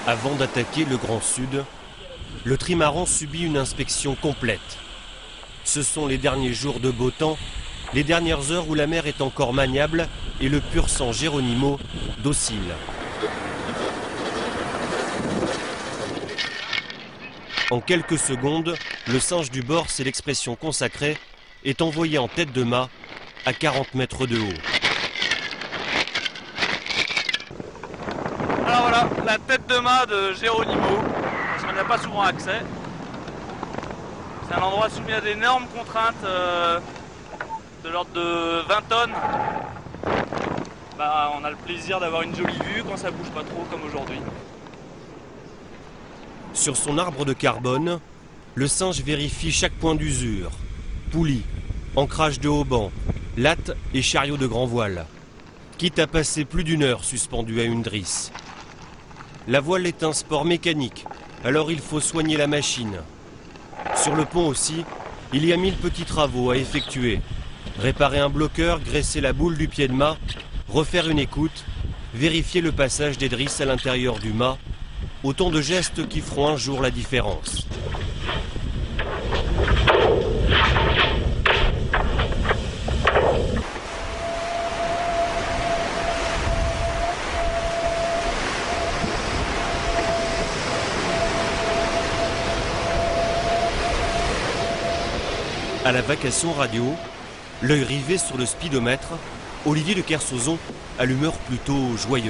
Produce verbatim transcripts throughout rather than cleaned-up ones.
Avant d'attaquer le Grand Sud, le trimaran subit une inspection complète. Ce sont les derniers jours de beau temps, les dernières heures où la mer est encore maniable et le pur sang Geronimo docile. En quelques secondes, le singe du bord, c'est l'expression consacrée, est envoyé en tête de mât à quarante mètres de haut. Alors voilà, la tête de mât de Geronimo, parce qu'on n'y a pas souvent accès. C'est un endroit soumis à d'énormes contraintes euh, de l'ordre de vingt tonnes. Bah, on a le plaisir d'avoir une jolie vue quand ça bouge pas trop comme aujourd'hui. Sur son arbre de carbone, le singe vérifie chaque point d'usure. Poulie, ancrage de haubans, lattes et chariot de grand voile. Quitte à passer plus d'une heure suspendu à une drisse. La voile est un sport mécanique, alors il faut soigner la machine. Sur le pont aussi, il y a mille petits travaux à effectuer. Réparer un bloqueur, graisser la boule du pied de mât, refaire une écoute, vérifier le passage des drisses à l'intérieur du mât. Autant de gestes qui feront un jour la différence. À la vacation radio, l'œil rivé sur le speedomètre, Olivier de Kersauzon a l'humeur plutôt joyeuse.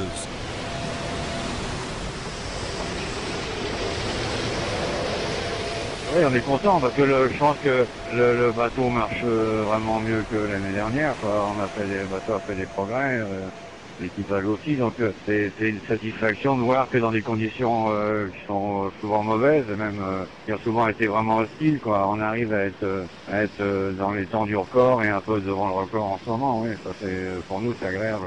Oui, on est content parce que le, je pense que le, le bateau marche vraiment mieux que l'année dernière. Quoi. On a fait des, le bateau a fait des progrès, euh, l'équipage aussi, donc euh, c'est une satisfaction de voir que dans des conditions euh, qui sont souvent mauvaises, même euh, qui ont souvent été vraiment hostiles, quoi, on arrive à être, à être euh, dans les temps du record et un peu devant le record en ce moment. Oui, ça c'est pour nous c'est agréable.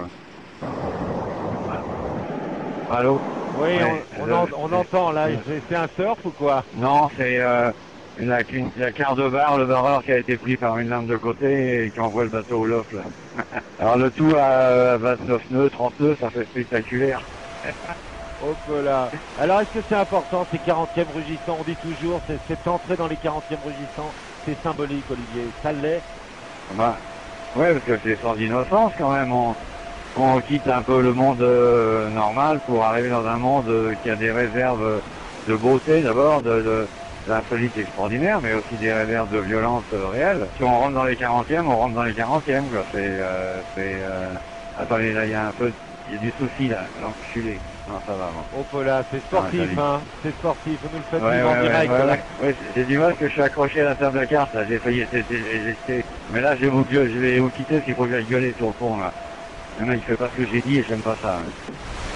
Allô? Oui, ouais, on, on, en, on entend là, c'est un surf ou quoi? Non, c'est euh, la, la quart de barre, le barreur qui a été pris par une lame de côté et qui envoie le bateau au loft là. Alors le tout à vingt-neuf nœuds, trente nœuds, ça fait spectaculaire. Hop là. Alors est-ce que c'est important ces quarantièmes rugissants? On dit toujours, cette entrée dans les quarantièmes rugissants, c'est symbolique Olivier, ça l'est? Bah, ouais, parce que c'est sans innocence quand même. On... On quitte un peu le monde euh, normal pour arriver dans un monde euh, qui a des réserves de beauté d'abord, de, de, d'insolite extraordinaire, mais aussi des réserves de violence euh, réelle. Si on rentre dans les quarantièmes, on rentre dans les quarantièmes, quoi. C'est, euh, c'est, euh... attendez, là, il y a un peu, il y a du souci, là, l'enculé. Non, ça va, bon. Oh, là, c'est sportif, ah, hein. C'est sportif, vous nous le faites ouais, vivre ouais, en direct, ouais, là. Ouais, ouais, j'ai du mal que je suis accroché à la table de cartes, là, j'ai failli, j'ai, j'ai, j'ai, mais là, je vais vous, je vais vous quitter, parce qu'il faut que j'aille gueuler sur le pont, là. Non, il fait pas ce que j'ai dit et j'aime pas ça. Hein.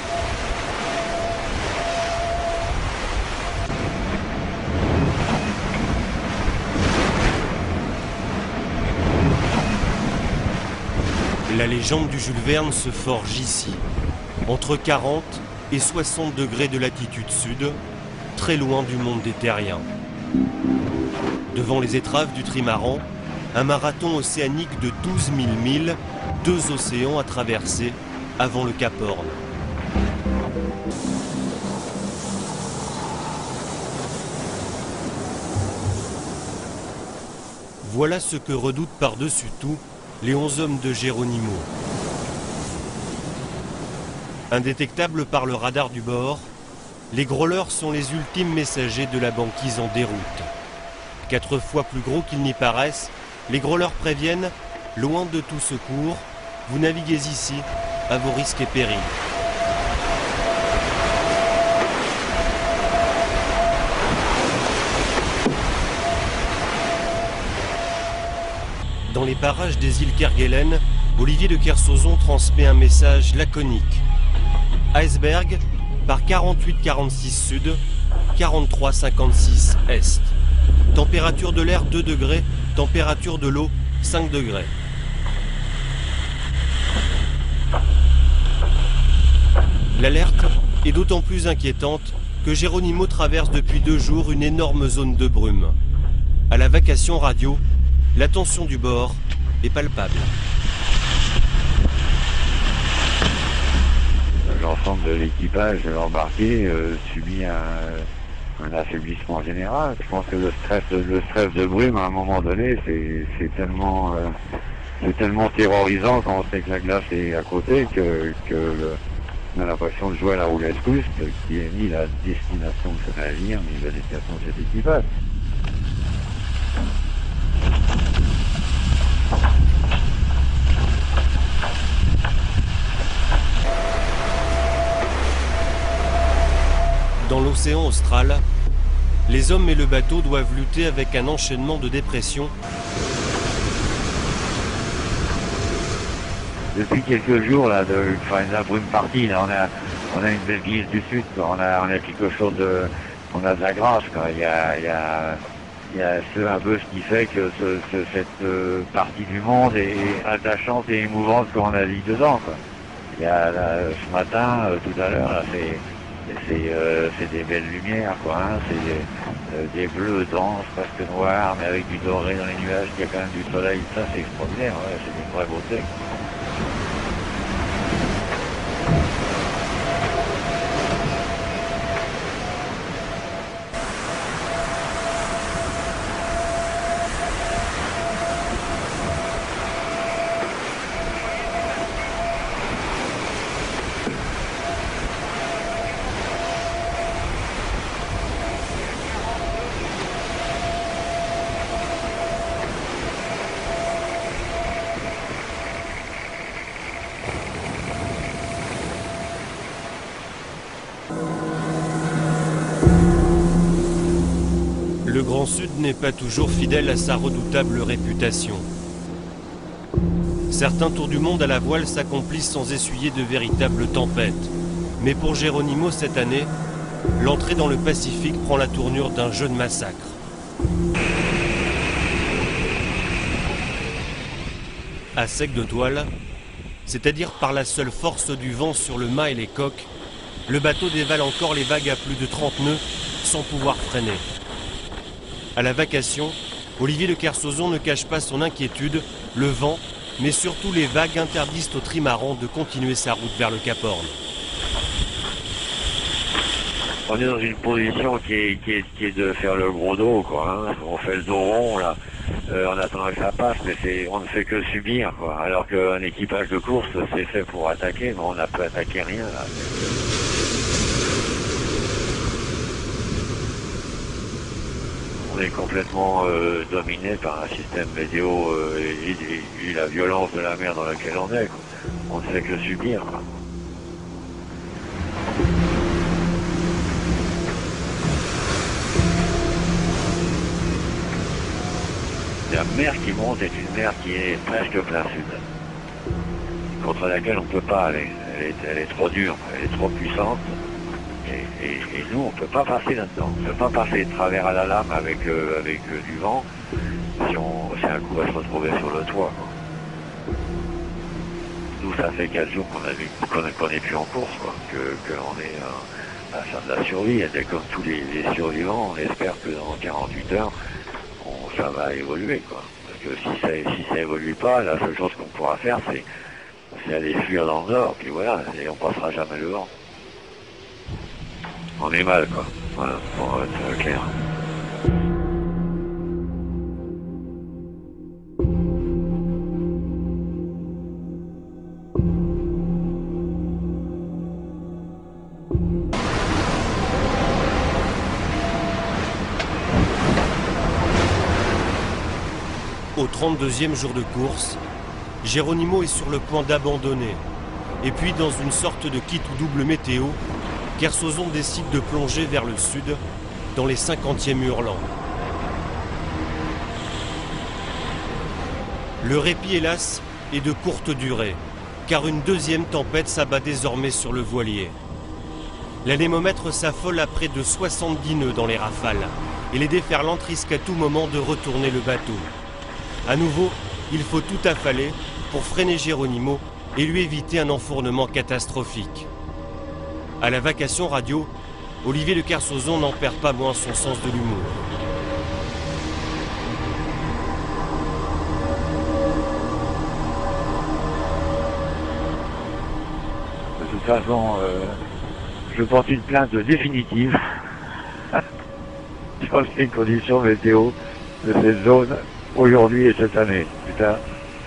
La légende du Jules Verne se forge ici, entre quarante et soixante degrés de latitude sud, très loin du monde des terriens. Devant les étraves du trimaran, un marathon océanique de douze mille milles, deux océans à traverser avant le Cap Horn. Voilà ce que redoutent par-dessus tout les onze hommes de Geronimo. Indétectables par le radar du bord, les grôleurs sont les ultimes messagers de la banquise en déroute. Quatre fois plus gros qu'ils n'y paraissent, les grôleurs préviennent, loin de tout secours, vous naviguez ici à vos risques et périls. Dans les parages des îles Kerguelen, Olivier de Kersauzon transmet un message laconique. Iceberg par quarante-huit quarante-six sud, quarante-trois cinquante-six est. Température de l'air deux degrés, température de l'eau cinq degrés. L'alerte est d'autant plus inquiétante que Geronimo traverse depuis deux jours une énorme zone de brume. À la vacation radio, la tension du bord est palpable. J'en l'ensemble de l'équipage embarqué euh, subit un, un affaiblissement général. Je pense que le stress, le stress de brume, à un moment donné, c'est tellement, euh, c'est tellement terrorisant quand on sait que la glace est à côté que, que le, on a l'impression de jouer à la roulette russe, qui est ni la destination de ce navire, ni la destination de cet équipage. Dans l'océan austral, les hommes et le bateau doivent lutter avec un enchaînement de dépressions. Depuis quelques jours, là, de, enfin, la brume partie, là, on a, on a une belle glisse du sud, quoi. On a, on a quelque chose de, on a de la grâce, quoi. Il y a, il y a, il y a ce, un peu ce qui fait que ce, ce, cette euh, partie du monde est, est attachante et émouvante quand on a vie dedans, quoi. Il y a, là, ce matin, euh, tout à l'heure, là, c'est, c'est, euh, c'est des belles lumières, quoi, hein. C'est des, euh, des bleus denses, presque noirs, mais avec du doré dans les nuages, il y a quand même du soleil, ça c'est extraordinaire, ouais, c'est une vraie beauté. Le Grand Sud n'est pas toujours fidèle à sa redoutable réputation. Certains tours du monde à la voile s'accomplissent sans essuyer de véritables tempêtes. Mais pour Geronimo cette année, l'entrée dans le Pacifique prend la tournure d'un jeu de massacre. À sec de toile, c'est-à-dire par la seule force du vent sur le mât et les coques, le bateau dévale encore les vagues à plus de trente nœuds sans pouvoir freiner. À la vacation, Olivier de Kersauzon ne cache pas son inquiétude, le vent, mais surtout les vagues interdisent au trimaran de continuer sa route vers le Cap Horn. On est dans une position qui est, qui est, qui est de faire le gros dos, quoi, hein. On fait le dos rond, là, euh, en attendant que ça passe, mais c'est, on ne fait que subir, quoi. Alors qu'un équipage de course, c'est fait pour attaquer, mais on n'a pas attaqué rien, là. On est complètement euh, dominé par un système météo euh, et, et, et la violence de la mer dans laquelle on est, quoi. On ne fait que subir, quoi. La mer qui monte est une mer qui est presque plein sud, contre laquelle on ne peut pas aller. Elle est, elle est trop dure, elle est trop puissante. Et, et, et nous, on ne peut pas passer là-dedans. On ne peut pas passer de travers à la lame avec, euh, avec euh, du vent si, on, si un coup va se retrouver sur le toit, quoi. Nous, ça fait quatre jours qu'on n'est qu'on est plus en course, quoi, que, que l'on est à, à faire de la survie. Et comme tous les, les survivants, on espère que dans quarante-huit heures, on, ça va évoluer, quoi. Parce que si ça si ça évolue pas, la seule chose qu'on pourra faire, c'est aller fuir dans le nord, puis voilà, et on passera jamais le vent. On est mal, quoi. Voilà, pour être clair. Au trente-deuxième jour de course, Geronimo est sur le point d'abandonner. Et puis, dans une sorte de kit ou double météo, Kersauzon décide de plonger vers le sud, dans les cinquantièmes hurlants. Le répit, hélas, est de courte durée, car une deuxième tempête s'abat désormais sur le voilier. L'anémomètre s'affole à près de soixante-dix nœuds dans les rafales, et les déferlantes risquent à tout moment de retourner le bateau. À nouveau, il faut tout affaler pour freiner Geronimo et lui éviter un enfournement catastrophique. À la vacation radio, Olivier de Kersauzon n'en perd pas moins son sens de l'humour. toute façon, euh, je porte une plainte définitive sur les conditions météo de cette zone aujourd'hui et cette année. Putain.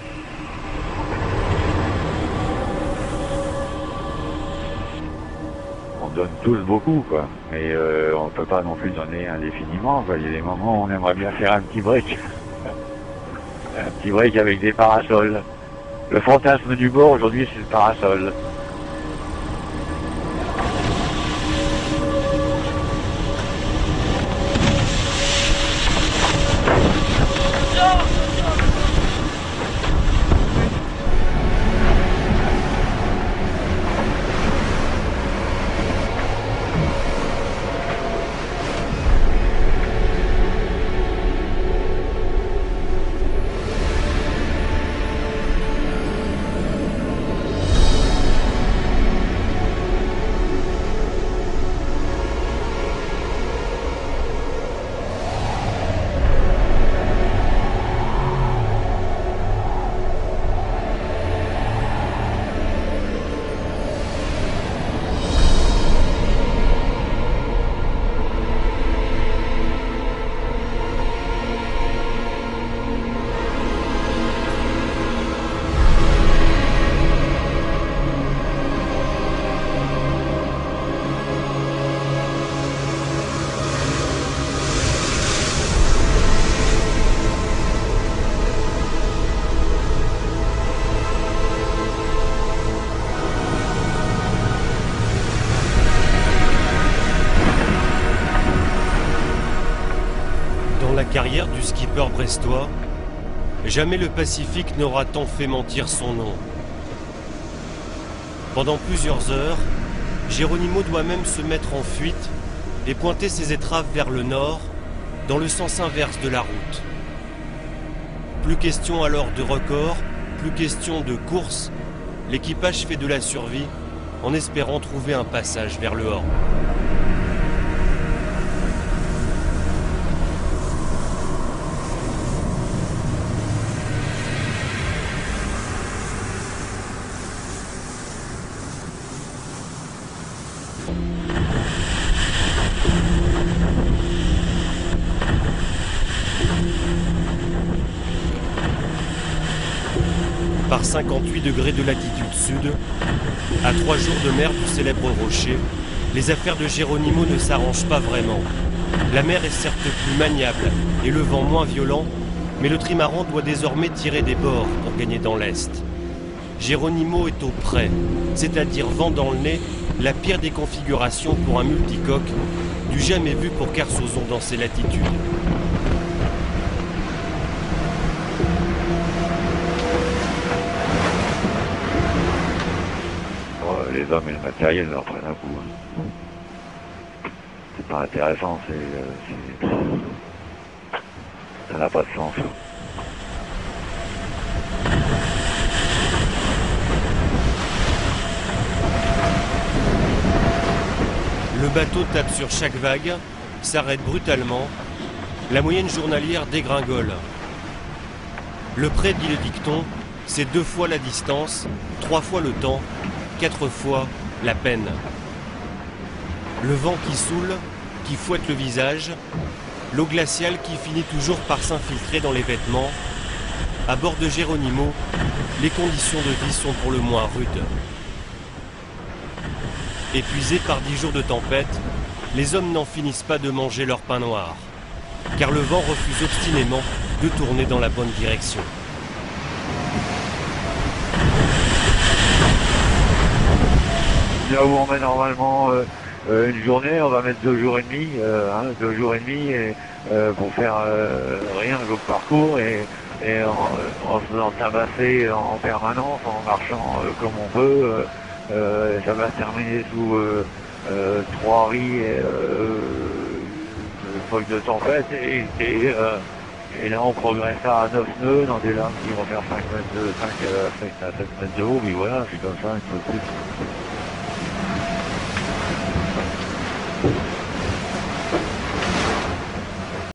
On donne tous beaucoup, quoi. Mais euh, on peut pas non plus donner indéfiniment, quoi. Il y a des moments où on aimerait bien faire un petit break. Un petit break avec des parasols. Le fantasme du bord aujourd'hui, c'est le parasol. La carrière du skipper brestois, jamais le Pacifique n'aura tant fait mentir son nom. Pendant plusieurs heures, Geronimo doit même se mettre en fuite et pointer ses étraves vers le nord, dans le sens inverse de la route. Plus question alors de record, plus question de course, l'équipage fait de la survie en espérant trouver un passage vers le Horn. Par cinquante-huit degrés de latitude sud, à trois jours de mer du célèbre rocher, les affaires de Geronimo ne s'arrangent pas vraiment. La mer est certes plus maniable et le vent moins violent, mais le trimaran doit désormais tirer des bords pour gagner dans l'est. Geronimo est au près, c'est-à-dire vent dans le nez, la pire des configurations pour un multicoque, du jamais vu pour Carsozon dans ces latitudes. Les hommes et le matériel leur prennent un coup. Hein. C'est pas intéressant, c'est, euh, c'est... ça n'a pas de sens. Le bateau tape sur chaque vague, s'arrête brutalement, la moyenne journalière dégringole. Le prêt, dit le dicton, c'est deux fois la distance, trois fois le temps, quatre fois la peine. Le vent qui saoule, qui fouette le visage, l'eau glaciale qui finit toujours par s'infiltrer dans les vêtements. À bord de Geronimo, les conditions de vie sont pour le moins rudes. Épuisés par dix jours de tempête, les hommes n'en finissent pas de manger leur pain noir, car le vent refuse obstinément de tourner dans la bonne direction. Là où on met normalement euh, euh, une journée, on va mettre deux jours et demi, euh, hein, deux jours et demi et, euh, pour faire euh, rien de parcours et, et en, en se faisant tabasser en permanence, en marchant euh, comme on peut. Euh, euh, ça va se terminer sous euh, euh, trois riz et euh, feuilles de tempête et, et, euh, et là on progresse à neuf nœuds dans des lames qui vont faire cinq mètres de cinq à sept mètres de haut, mais voilà, c'est comme ça, une fois de plus.